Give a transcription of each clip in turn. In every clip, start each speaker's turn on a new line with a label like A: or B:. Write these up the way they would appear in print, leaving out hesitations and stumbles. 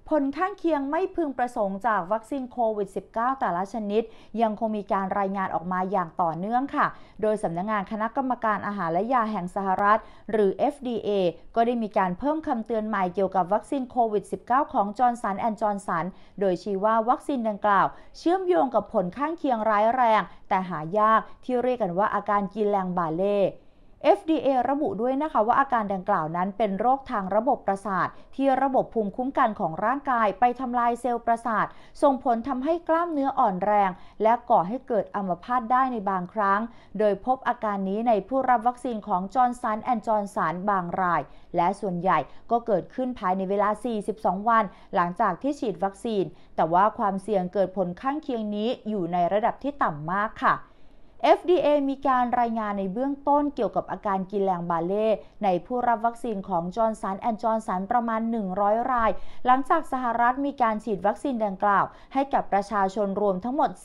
A: ผลข้างเคียงไม่พึงประสงค์จากวัคซีนโควิด -19 แต่ละชนิดยังคงมีการรายงานออกมาอย่างต่อเนื่องค่ะโดยสำนักงานคณะกรรมการอาหารและยาแห่งสหรัฐหรือ FDA ก็ได้มีการเพิ่มคำเตือนใหม่เกี่ยวกับวัคซีนโควิด -19 ของ Johnson & Johnson โดยชี้ว่าวัคซีนดังกล่าวเชื่อมโยงกับผลข้างเคียงร้ายแรงแต่หายากที่เรียกกันว่าอาการกินแรงบาเล่ FDA ระบุด้วยนะคะว่าอาการดังกล่าวนั้นเป็นโรคทางระบบประสาทที่ระบบภูมิคุ้มกันของร่างกายไปทำลายเซลล์ประสาทส่งผลทำให้กล้ามเนื้ออ่อนแรงและก่อให้เกิดอัมพาตได้ในบางครั้งโดยพบอาการนี้ในผู้รับวัคซีนของ Johnson & Johnson บางรายและส่วนใหญ่ก็เกิดขึ้นภายในเวลา 42 วันหลังจากที่ฉีดวัคซีนแต่ว่าความเสี่ยงเกิดผลข้างเคียงนี้อยู่ในระดับที่ต่ำมากค่ะFDA มีการรายงานในเบื้องต้นเกี่ยวกับอาการกินแรงบาเล่ในผู้รับวัคซีนของ Johnson & Johnson ประมาณ 100 รายหลังจากสหรัฐมีการฉีดวัคซีนดังกล่าวให้กับประชาชนรวมทั้งหมด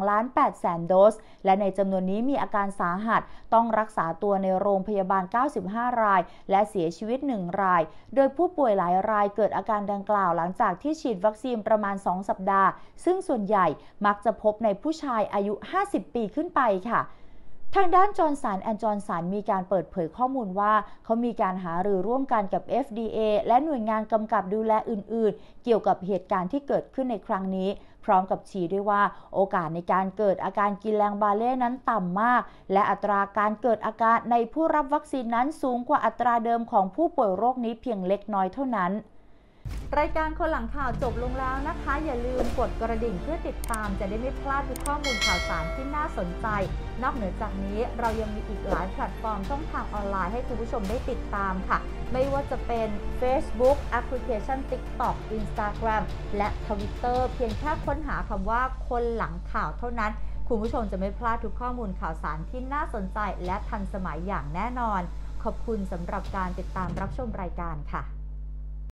A: 12.8 โดสและในจำนวนนี้มีอาการสาหัสต้องรักษาตัวในโรงพยาบาล 95 รายและเสียชีวิต 1 รายโดยผู้ป่วยหลายรายเกิดอาการดังกล่าวหลังจากที่ฉีดวัคซีนประมาณ 2 สัปดาห์ซึ่งส่วนใหญ่มักจะพบในผู้ชายอายุ 50 ปีขึ้นไปทางด้าน Johnson & Johnson มีการเปิดเผยข้อมูลว่าเขามีการหารือร่วมกันกับ FDA และหน่วยงานกำกับดูแลอื่นๆเกี่ยวกับเหตุการณ์ที่เกิดขึ้นในครั้งนี้พร้อมกับชี้ด้วยว่าโอกาสในการเกิดอาการกินแรงบาเล่นั้นต่ำมากและอัตราการเกิดอาการในผู้รับวัคซีนนั้นสูงกว่าอัตราเดิมของผู้ป่วยโรคนี้เพียงเล็กน้อยเท่านั้นรายการคนหลังข่าวจบลงแล้วนะคะอย่าลืมกดกระดิ่งเพื่อติดตามจะได้ไม่พลาดทุกข้อมูลข่าวสารที่น่าสนใจนอกเหนือจากนี้เรายังมีอีกหลายแพลตฟอร์มช่องทางออนไลน์ให้คุณผู้ชมได้ติดตามค่ะไม่ว่าจะเป็น Facebook แอปพลิเคชัน TikTok Instagram และ Twitter เพียงแค่ค้นหาคำว่าคนหลังข่าวเท่านั้นคุณผู้ชมจะไม่พลาดทุกข้อมูลข่าวสารที่น่าสนใจและทันสมัยอย่างแน่นอนขอบคุณสำหรับการติดตามรับชมรายการค่ะ